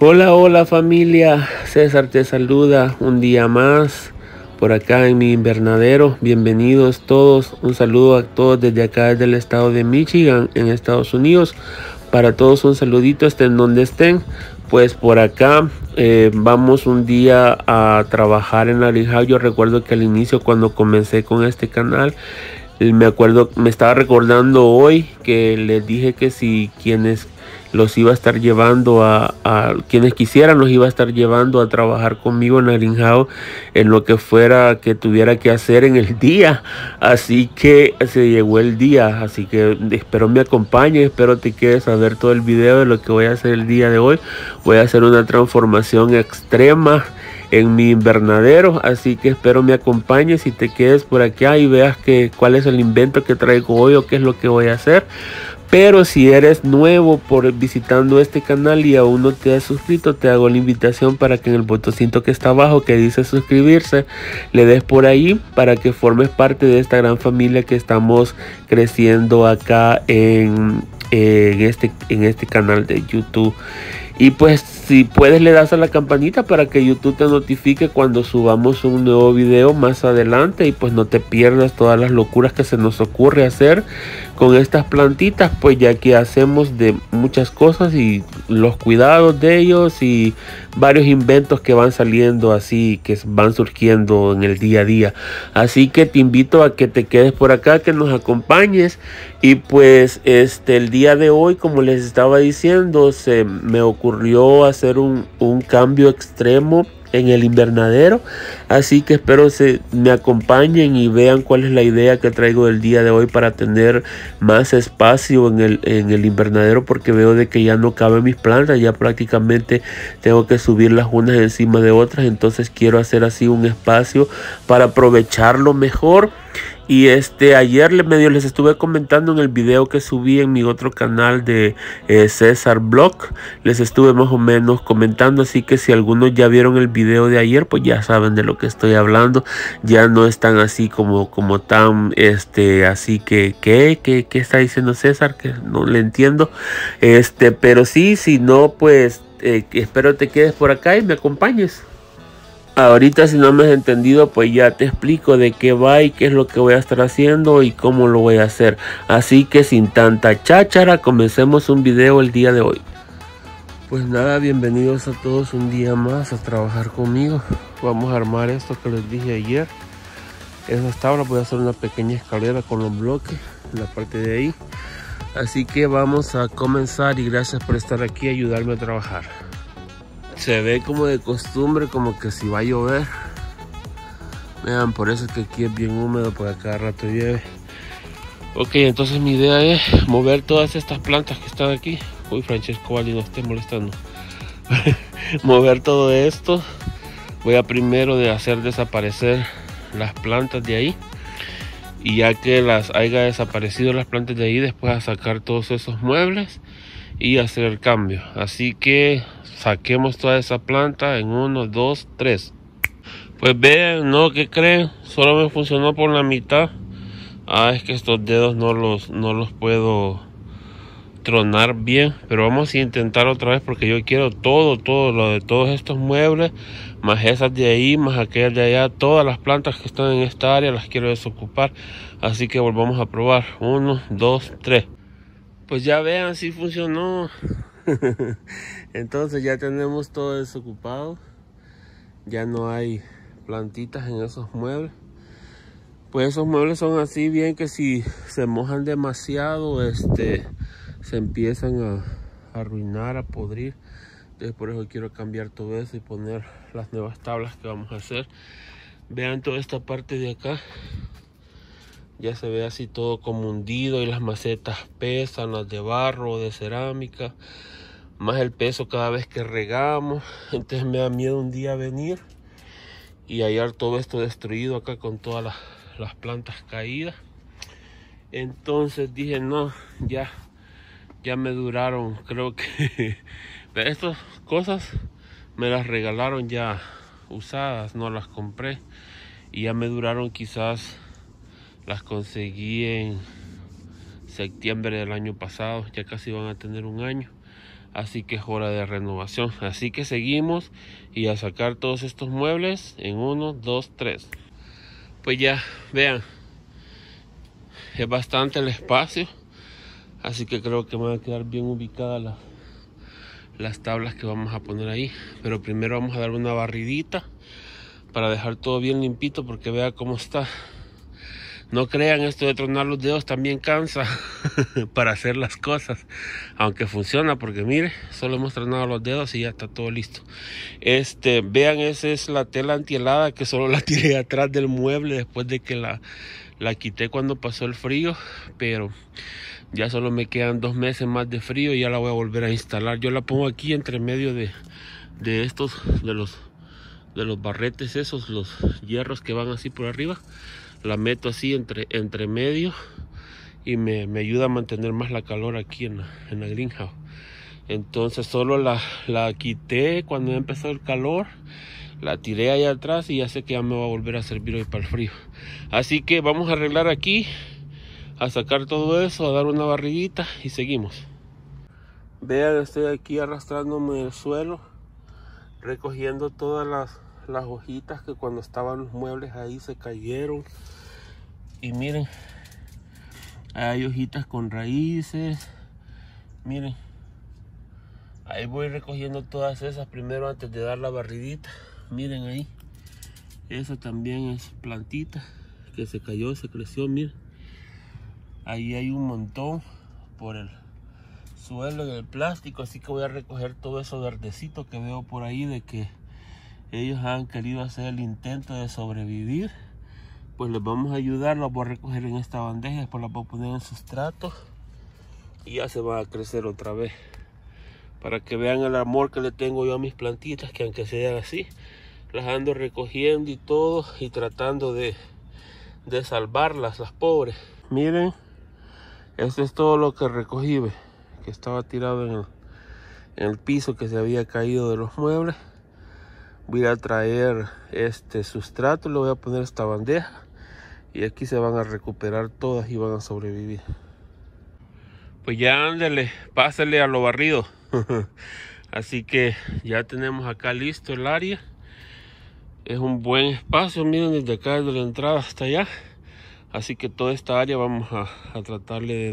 Hola, hola familia, César te saluda un día más por acá en mi invernadero. Bienvenidos todos, un saludo a todos desde acá, desde el estado de Michigan, en Estados Unidos. Para todos un saludito, estén donde estén. Pues por acá vamos un día a trabajar en la granja. Yo recuerdo que al inicio, cuando comencé con este canal, me estaba recordando hoy que les dije que si quienes los iba a estar llevando a quienes quisieran, los iba a estar llevando a trabajar conmigo en la greenhouse en lo que fuera que tuviera que hacer en el día. Así que se llegó el día, así que espero me acompañes, espero te quedes a ver todo el video de lo que voy a hacer el día de hoy. Voy a hacer una transformación extrema en mi invernadero, así que espero me acompañes y te quedes por acá y veas cuál es el invento que traigo hoy o qué es lo que voy a hacer. Pero si eres nuevo por visitando este canal y aún no te has suscrito, te hago la invitación para que en el botoncito que está abajo que dice suscribirse, le des por ahí para que formes parte de esta gran familia que estamos creciendo acá en este canal de YouTube. Y pues si puedes le das a la campanita para que YouTube te notifique cuando subamos un nuevo video más adelante y pues no te pierdas todas las locuras que se nos ocurre hacer con estas plantitas, pues ya que hacemos de muchas cosas y los cuidados de ellos y varios inventos que van saliendo así, que van surgiendo en el día a día. Así que te invito a que te quedes por acá, que nos acompañes. Y pues el día de hoy, como les estaba diciendo, se me ocurrió hacer un cambio extremo en el invernadero, así que espero me acompañen y vean cuál es la idea que traigo del día de hoy para tener más espacio en el invernadero, porque veo de que ya no caben mis plantas, ya prácticamente tengo que subirlas unas encima de otras, entonces quiero hacer así un espacio para aprovecharlo mejor. Y ayer medio les estuve comentando en el video que subí en mi otro canal de César Blog. Les estuve más o menos comentando, así que si algunos ya vieron el video de ayer, pues ya saben de lo que estoy hablando. Ya no están así como tan así que ¿qué está diciendo César? Que no le entiendo. Pero sí, si no, pues espero te quedes por acá y me acompañes. Ahorita, si no me has entendido, pues ya te explico de qué va y qué es lo que voy a estar haciendo y cómo lo voy a hacer. Así que sin tanta cháchara, comencemos un video el día de hoy. Pues nada, bienvenidos a todos un día más a trabajar conmigo. Vamos a armar esto que les dije ayer. Esas tablas, voy a hacer una pequeña escalera con los bloques en la parte de ahí. Así que vamos a comenzar y gracias por estar aquí y ayudarme a trabajar. Se ve como de costumbre, como que si va a llover. Vean, por eso es que aquí es bien húmedo, porque cada rato llueve. Ok, entonces mi idea es mover todas estas plantas que están aquí. Uy, Francesco Valli, no esté molestando. Mover todo esto. Voy a primero hacer desaparecer las plantas de ahí. Y ya que las haya desaparecido las plantas de ahí, después a sacar todos esos muebles y hacer el cambio. Así que saquemos toda esa planta en 1, 2, 3. Pues vean, ¿no? ¿Qué creen? Solo me funcionó por la mitad. Es que estos dedos no los puedo tronar bien. Pero vamos a intentar otra vez, porque yo quiero todo lo de todos estos muebles, más esas de ahí, más aquellas de allá. Todas las plantas que están en esta área las quiero desocupar. Así que volvamos a probar. 1, 2, 3. Pues ya vean si funcionó. Entonces ya tenemos todo desocupado. Ya no hay plantitas en esos muebles. Pues esos muebles son así bien que si se mojan demasiado, se empiezan a arruinar, a podrir. Entonces por eso quiero cambiar todo eso y poner las nuevas tablas que vamos a hacer. Vean toda esta parte de acá. Ya se ve así todo como hundido y las macetas pesan, las de barro o de cerámica, más el peso cada vez que regamos. Entonces me da miedo un día venir y hallar todo esto destruido acá con todas las plantas caídas. Entonces dije no, ya me duraron, creo que estas cosas me las regalaron ya usadas, no las compré, y ya me duraron, quizás las conseguí en septiembre del año pasado, ya casi van a tener un año. así que es hora de renovación. Así que seguimos y a sacar todos estos muebles en 1, 2, 3. Pues ya vean, es bastante el espacio, así que creo que me van a quedar bien ubicadas las tablas que vamos a poner ahí. Pero primero vamos a dar una barridita para dejar todo bien limpito, porque vea cómo está. No crean, esto de tronar los dedos también cansa para hacer las cosas, aunque funciona, porque mire, solo hemos tronado los dedos y ya está todo listo. Vean, esa es la tela antihelada que solo la tiré atrás del mueble después de que la quité cuando pasó el frío, pero ya solo me quedan 2 meses más de frío y ya la voy a volver a instalar. Yo la pongo aquí entre medio de los barretes esos, los hierros que van así por arriba. La meto así entre medio y me ayuda a mantener más la calor aquí en la greenhouse. Entonces solo la quité cuando empezó el calor, la tiré allá atrás y ya sé que ya me va a volver a servir hoy para el frío. Así que vamos a arreglar aquí, a sacar todo eso, a dar una barridita y seguimos. Vean, estoy aquí arrastrándome el suelo, recogiendo todas las hojitas que cuando estaban los muebles ahí se cayeron. Y miren, hay hojitas con raíces. Miren, ahí voy recogiendo todas esas primero antes de dar la barridita. Miren ahí, esa también es plantita que se cayó, se creció. Miren, ahí hay un montón por el suelo en el plástico, así que voy a recoger todo eso verdecito que veo por ahí, de que ellos han querido hacer el intento de sobrevivir. Pues les vamos a ayudar, los voy a recoger en esta bandeja, después las voy a poner en sustrato y ya se van a crecer otra vez, para que vean el amor que le tengo yo a mis plantitas, que aunque sean así, las ando recogiendo y todo, y tratando de salvarlas, las pobres. Miren, esto es todo lo que recogí, que estaba tirado en el piso, que se había caído de los muebles. Voy a traer este sustrato, le voy a poner esta bandeja y aquí se van a recuperar todas y van a sobrevivir. Pues ya ándele, pásale a lo barrido. Así que ya tenemos acá listo el área. Es un buen espacio, miren, desde acá, desde la entrada hasta allá. Así que toda esta área vamos a tratarle de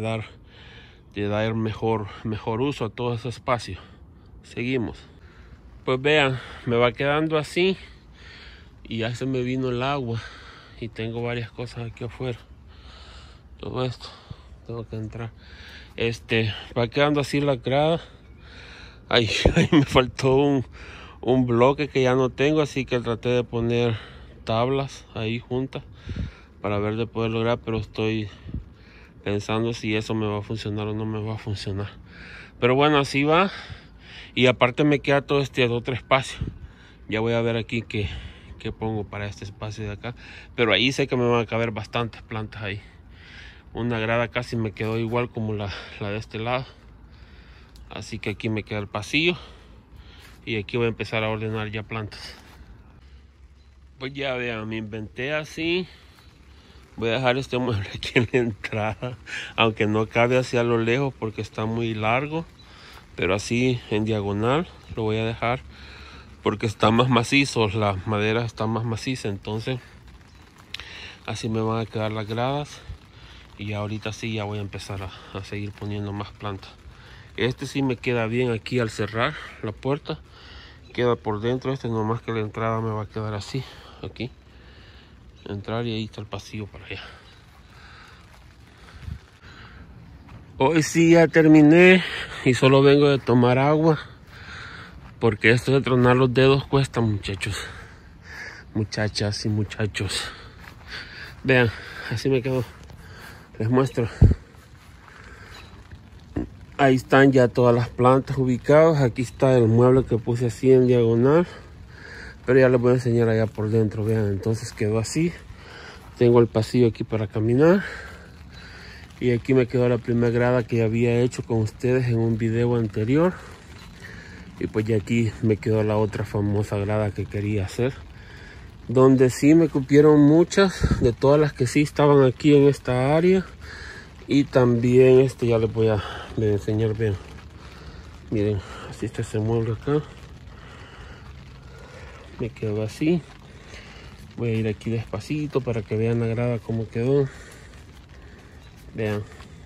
dar mejor uso a todo ese espacio. Seguimos. Pues vean, me va quedando así y ya se me vino el agua y tengo varias cosas aquí afuera. Todo esto tengo que entrar. Va quedando así la grada. Ahí me faltó un bloque que ya no tengo, así que traté de poner tablas ahí juntas para ver de poder lograr, pero estoy pensando si eso me va a funcionar o no me va a funcionar. Pero bueno, así va. Y aparte me queda todo este otro espacio. Ya voy a ver aquí qué pongo para este espacio de acá. Pero ahí sé que me van a caber bastantes plantas ahí. Una grada casi me quedó igual como la de este lado. Así que aquí me queda el pasillo. Y aquí voy a empezar a ordenar ya plantas. Pues ya vean, me inventé así. Voy a dejar este mueble aquí en la entrada. Aunque no cabe hacia lo lejos porque está muy largo. Pero así en diagonal lo voy a dejar porque está más macizo, la madera está más maciza, entonces así me van a quedar las gradas. Y ahorita sí ya voy a empezar a seguir poniendo más plantas. Sí me queda bien aquí al cerrar la puerta, queda por dentro. Nomás que la entrada me va a quedar así, aquí entrar y ahí está el pasillo para allá. Hoy sí ya terminé y solo vengo de tomar agua, porque esto de tronar los dedos cuesta, muchachos, muchachas y muchachos. Vean, así me quedó. Les muestro. Ahí están ya todas las plantas ubicadas. Aquí está el mueble que puse así en diagonal, pero ya les voy a enseñar allá por dentro. Vean, entonces quedó así. Tengo el pasillo aquí para caminar. Y aquí me quedó la primera grada que había hecho con ustedes en un video anterior. Y pues ya aquí me quedó la otra famosa grada que quería hacer. Donde sí me cupieron muchas de todas las que sí estaban aquí en esta área. Y también ya les voy a enseñar, vean. Miren, así está ese mueble acá. Me quedó así. Voy a ir aquí despacito para que vean la grada cómo quedó. Vean.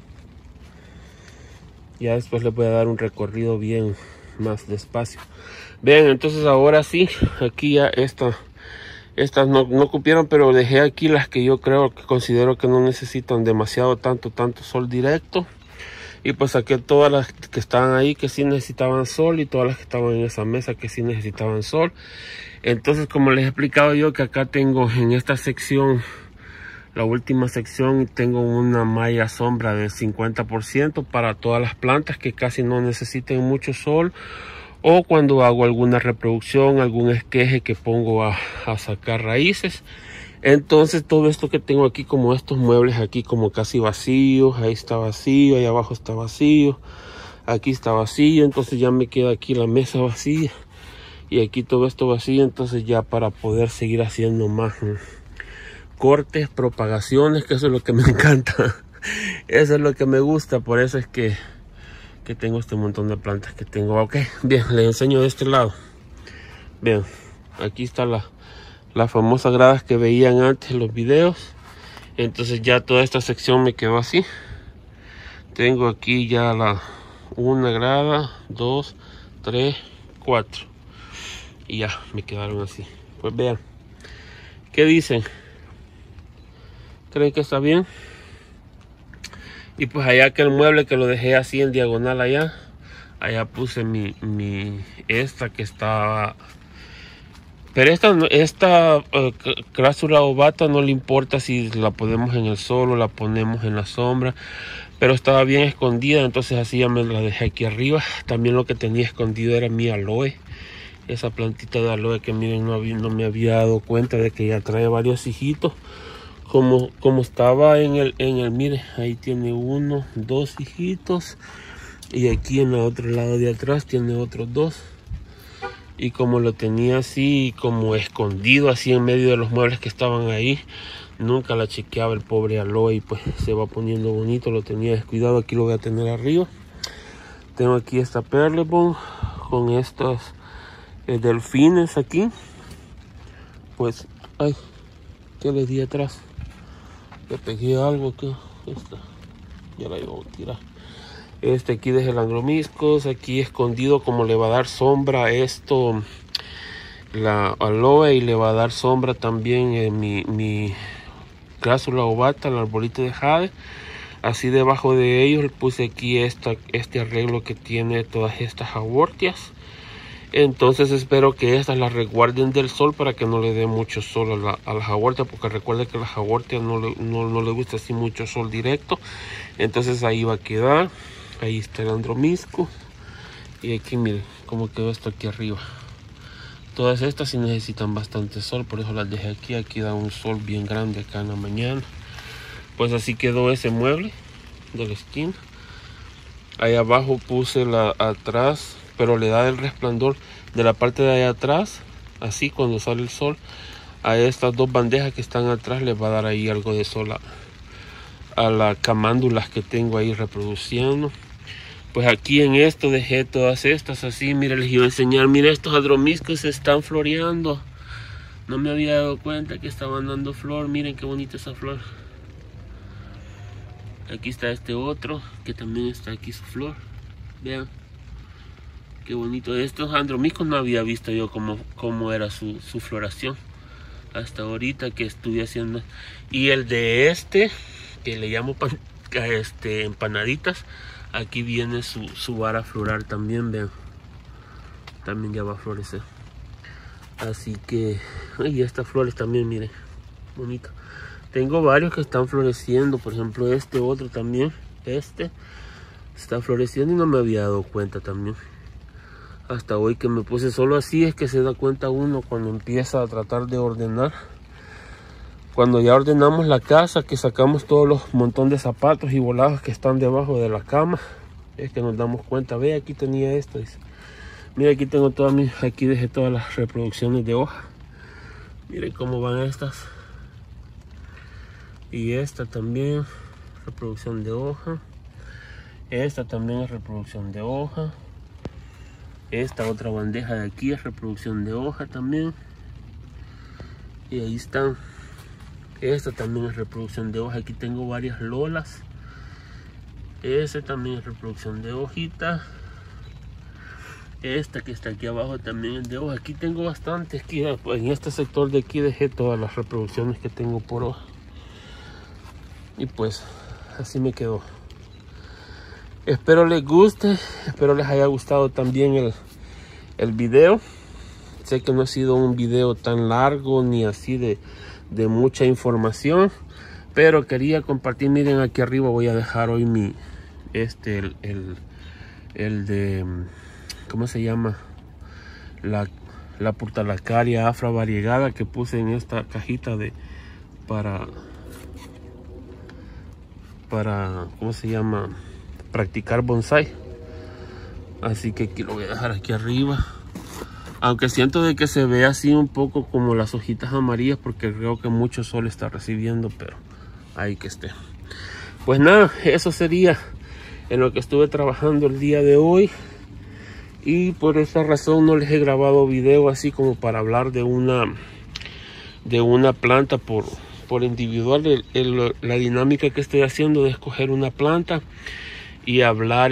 Ya después les voy a dar un recorrido bien más despacio. Vean, entonces ahora sí, aquí ya estas no cupieron, pero dejé aquí las que yo considero que no necesitan demasiado tanto sol directo. Y pues saqué todas las que estaban ahí que sí necesitaban sol, y todas las que estaban en esa mesa que sí necesitaban sol. Entonces, como les he explicado yo, que acá tengo en esta sección, la última sección, tengo una malla sombra de 50% para todas las plantas que casi no necesiten mucho sol, o cuando hago alguna reproducción, algún esqueje que pongo a sacar raíces. Entonces todo esto que tengo aquí, como estos muebles aquí como casi vacíos, ahí está vacío, ahí abajo está vacío, aquí está vacío, entonces ya me queda aquí la mesa vacía y aquí todo esto vacío. Entonces ya para poder seguir haciendo más cortes, propagaciones, que eso es lo que me encanta, eso es lo que me gusta, por eso es que tengo este montón de plantas que tengo. Ok, bien, les enseño de este lado. Bien, aquí está las famosas gradas que veían antes en los videos. Entonces ya toda esta sección me quedó así. Tengo aquí ya una grada, 2, 3, 4. Y ya me quedaron así. Pues vean, ¿qué dicen? ¿Creen que está bien? Y pues allá que el mueble que lo dejé así en diagonal allá puse esta que estaba. Pero esta Crassula ovata no le importa si la ponemos en el sol o la ponemos en la sombra, pero estaba bien escondida, entonces así ya me la dejé aquí arriba. También lo que tenía escondido era mi aloe, esa plantita de aloe que miren, no me había dado cuenta de que ya trae varios hijitos. Como estaba en el mire, ahí tiene 1, 2 hijitos, y aquí en el otro lado de atrás tiene otros 2. Y como lo tenía así como escondido así en medio de los muebles que estaban ahí, nunca la chequeaba el pobre aloe, y pues se va poniendo bonito. Lo tenía descuidado. Aquí lo voy a tener arriba. Tengo aquí esta Perlebone con estos delfines aquí. Pues, ay, ¿qué le di atrás? Le pegué algo que ya la iba a tirar. Aquí dejé el andromiscos aquí escondido, como le va a dar sombra esto, la aloe, y le va a dar sombra también mi Crassula ovata, el arbolito de jade. Así debajo de ellos puse aquí este arreglo que tiene todas estas abortias. Entonces espero que estas las resguarden del sol para que no le dé mucho sol a las abortias, porque recuerden que a las abortias no le gusta así mucho sol directo. Entonces ahí va a quedar. Ahí está el andromisco. Y aquí miren cómo quedó esto aquí arriba. Todas estas sí necesitan bastante sol, por eso las dejé aquí. Aquí da un sol bien grande acá en la mañana. Pues así quedó ese mueble de la esquina. Ahí abajo puse la atrás, pero le da el resplandor de la parte de allá atrás, así cuando sale el sol. A estas 2 bandejas que están atrás les va a dar ahí algo de sol a las camándulas que tengo ahí reproduciendo. Pues aquí en esto dejé todas estas así. Miren, les iba a enseñar. Miren, estos andromiscos se están floreando. No me había dado cuenta que estaban dando flor. Miren qué bonita esa flor. Aquí está este otro que también está aquí su flor. Vean qué bonito. Estos andromiscos no había visto yo cómo era su floración hasta ahorita que estuve haciendo. Y el de que le llamo empanaditas, aquí viene su vara floral también. Vean, también ya va a florecer. Así que, y estas flores también, miren, bonito. Tengo varios que están floreciendo. Por ejemplo, este otro también, está floreciendo y no me había dado cuenta también. Hasta hoy que me puse solo así es que se da cuenta uno cuando empieza a tratar de ordenar. Cuando ya ordenamos la casa, que sacamos todos los montón de zapatos y volados que están debajo de la cama, es que nos damos cuenta. Ve, aquí tenía esto, dice. Mira, aquí tengo aquí dejé todas las reproducciones de hoja. Miren cómo van estas. Y esta también, reproducción de hoja. Esta también es reproducción de hoja. Esta otra bandeja de aquí es reproducción de hoja también. Y ahí están. Esta también es reproducción de hoja. Aquí tengo varias lolas. Ese también es reproducción de hojita. Esta que está aquí abajo también es de hoja. Aquí tengo bastantes. Aquí, en este sector de aquí dejé todas las reproducciones que tengo por hoja. Y pues así me quedó. Espero les guste. Espero les haya gustado también el video. Sé que no ha sido un video tan largo ni así de mucha información, pero quería compartir. Miren, aquí arriba voy a dejar hoy mi el de ¿cómo se llama? La Portulacaria afra variegada que puse en esta cajita de para ¿cómo se llama? Practicar bonsai. Así que aquí lo voy a dejar aquí arriba. Aunque siento de que se ve así un poco como las hojitas amarillas, porque creo que mucho sol está recibiendo, pero ahí que esté. Pues nada, eso sería en lo que estuve trabajando el día de hoy. Y por esa razón no les he grabado video así como para hablar de una planta por individual. La dinámica que estoy haciendo de escoger una planta y hablar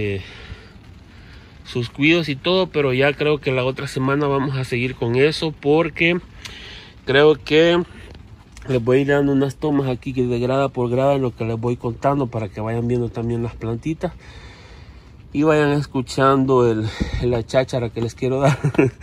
sus cuidados y todo, pero ya creo que la otra semana vamos a seguir con eso, porque creo que les voy a ir dando unas tomas aquí de grada por grada en lo que les voy contando, para que vayan viendo también las plantitas y vayan escuchando la cháchara que les quiero dar.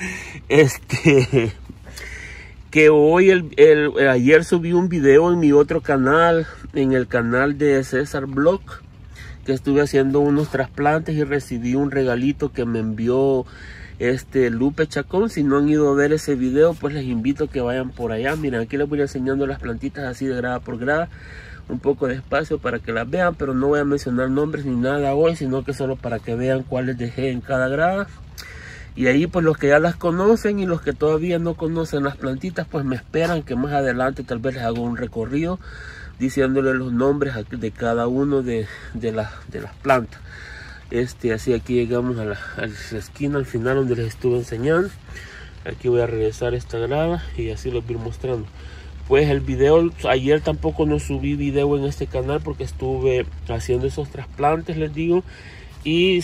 Que hoy ayer subí un video en mi otro canal, en el canal de César Blog, que estuve haciendo unos trasplantes y recibí un regalito que me envió Lupe Chacón. Si no han ido a ver ese video, pues les invito a que vayan por allá. Miren, aquí les voy enseñando las plantitas así de grada por grada, un poco despacio para que las vean, pero no voy a mencionar nombres ni nada hoy, sino que solo para que vean cuáles dejé en cada grada. Y ahí pues los que ya las conocen y los que todavía no conocen las plantitas, pues me esperan que más adelante tal vez les haga un recorrido diciéndole los nombres de cada uno de las plantas. Así aquí llegamos a la esquina, al final donde les estuve enseñando. Aquí voy a regresar esta grada y así les voy mostrando. Pues el video, ayer tampoco no subí video en este canal porque estuve haciendo esos trasplantes, les digo, y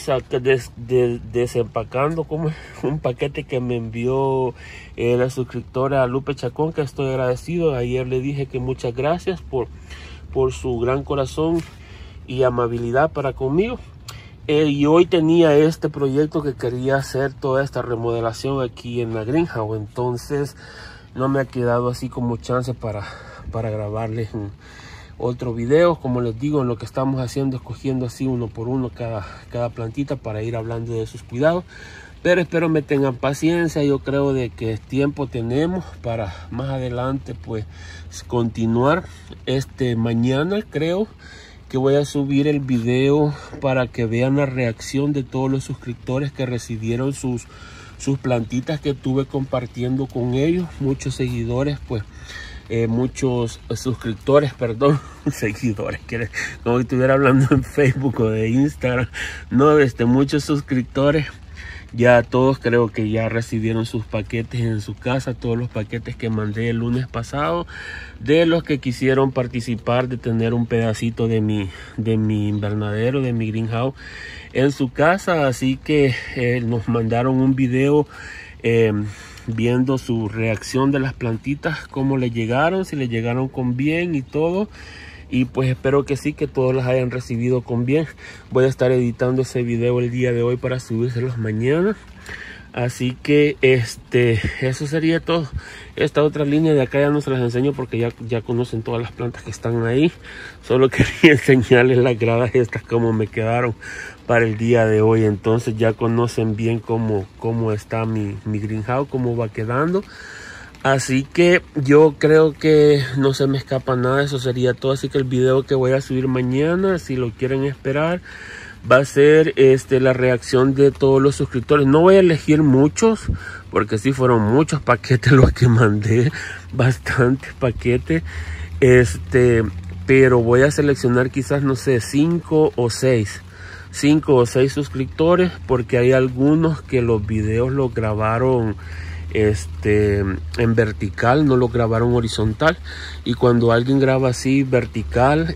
desempacando como un paquete que me envió la suscriptora Lupe Chacón, que estoy agradecido. Ayer le dije que muchas gracias por su gran corazón y amabilidad para conmigo. Y hoy tenía este proyecto que quería hacer toda esta remodelación aquí en la greenhouse, entonces no me ha quedado así como chance para grabarles otro video. Como les digo, en lo que estamos haciendo, escogiendo así uno por uno cada plantita para ir hablando de sus cuidados, pero espero me tengan paciencia. Yo creo de que tiempo tenemos para más adelante pues continuar. Mañana creo que voy a subir el video para que vean la reacción de todos los suscriptores que recibieron sus plantitas que estuve compartiendo con ellos. Muchos seguidores, pues muchos suscriptores, perdón, seguidores, como si estuviera hablando en Facebook o de Instagram. No, muchos suscriptores. Ya todos creo que ya recibieron sus paquetes en su casa, todos los paquetes que mandé el lunes pasado, de los que quisieron participar de tener un pedacito de mi invernadero, de mi greenhouse en su casa. Así que nos mandaron un video viendo su reacción de las plantitas, cómo le llegaron, si le llegaron con bien y todo. Y pues espero que sí, que todos las hayan recibido con bien. Voy a estar editando ese video el día de hoy para subírselos mañana. Así que eso sería todo. Esta otra línea de acá ya no se las enseño porque ya conocen todas las plantas que están ahí. Solo quería enseñarles las gradas estas como me quedaron para el día de hoy. Entonces ya conocen bien cómo está mi greenhouse, cómo va quedando. Así que yo creo que no se me escapa nada. Eso sería todo. Así que el video que voy a subir mañana, si lo quieren esperar, va a ser la reacción de todos los suscriptores. No voy a elegir muchos, porque sí fueron muchos paquetes los que mandé, bastantes paquetes. Pero voy a seleccionar quizás, no sé, 5 o 6 5 o 6 suscriptores, porque hay algunos que los videos los grabaron en vertical, no lo grabaron horizontal, y cuando alguien graba así vertical,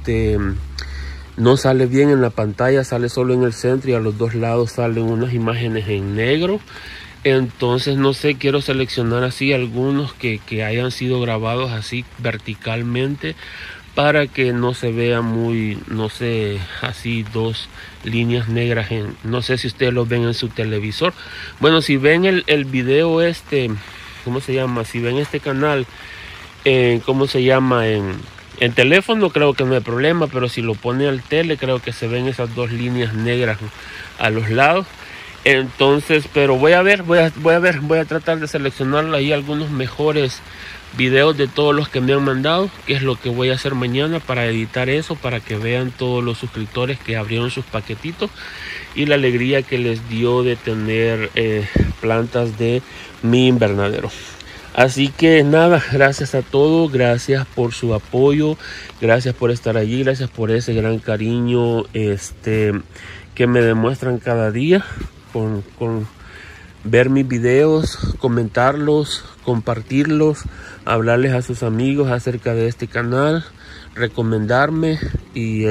no sale bien en la pantalla, sale solo en el centro y a los dos lados salen unas imágenes en negro. Entonces no sé, quiero seleccionar así algunos que hayan sido grabados así verticalmente, para que no se vea muy, no sé, así dos líneas negras no sé si ustedes lo ven en su televisor. Bueno, si ven el video ¿cómo se llama? Si ven este canal, ¿cómo se llama? En teléfono creo que no hay problema, pero si lo pone al tele creo que se ven esas dos líneas negras a los lados. Entonces, pero voy a tratar de seleccionar ahí algunos mejores videos de todos los que me han mandado, que es lo que voy a hacer mañana para editar eso, para que vean todos los suscriptores que abrieron sus paquetitos y la alegría que les dio de tener plantas de mi invernadero. Así que nada, gracias a todos, gracias por su apoyo, gracias por estar allí, gracias por ese gran cariño que me demuestran cada día con ver mis videos, comentarlos, compartirlos, hablarles a sus amigos acerca de este canal, recomendarme y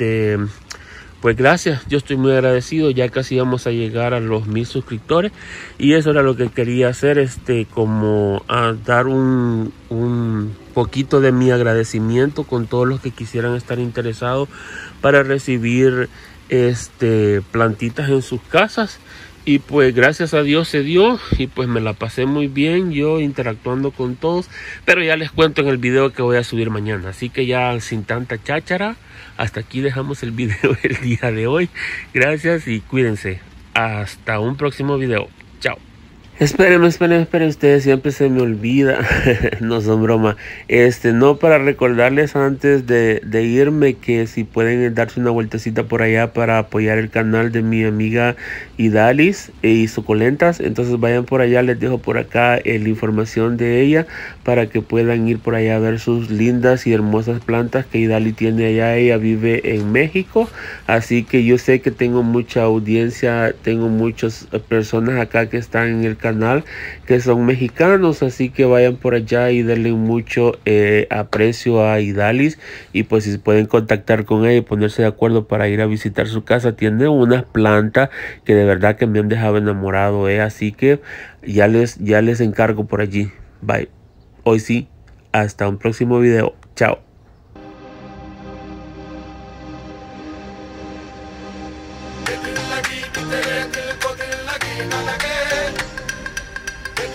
pues gracias, yo estoy muy agradecido. Ya casi vamos a llegar a los 1000 suscriptores y eso era lo que quería hacer, como a dar un poquito de mi agradecimiento con todos los que quisieran estar interesados para recibir plantitas en sus casas. Y pues gracias a Dios se dio y pues me la pasé muy bien yo interactuando con todos, pero ya les cuento en el video que voy a subir mañana. Así que ya sin tanta cháchara, hasta aquí dejamos el video el día de hoy. Gracias y cuídense. Hasta un próximo video. Chao. Esperen, ustedes siempre se me olvida. No son broma. No, para recordarles antes de irme que si pueden darse una vueltecita por allá para apoyar el canal de mi amiga Idalis y Suculentas. Entonces vayan por allá, les dejo por acá la información de ella para que puedan ir por allá a ver sus lindas y hermosas plantas que Idalis tiene allá. Ella vive en México, así que yo sé que tengo mucha audiencia, tengo muchas personas acá que están en el canal que son mexicanos, así que vayan por allá y denle mucho aprecio a Idalis y pues si pueden contactar con ella y ponerse de acuerdo para ir a visitar su casa. Tiene unas plantas que de verdad que me han dejado enamorado, así que ya les encargo por allí. Bye. Hoy sí, hasta un próximo video. Chao.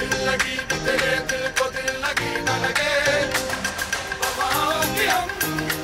लगी तेरे दिल को दिल लगी न लगे, अब आओ कि हम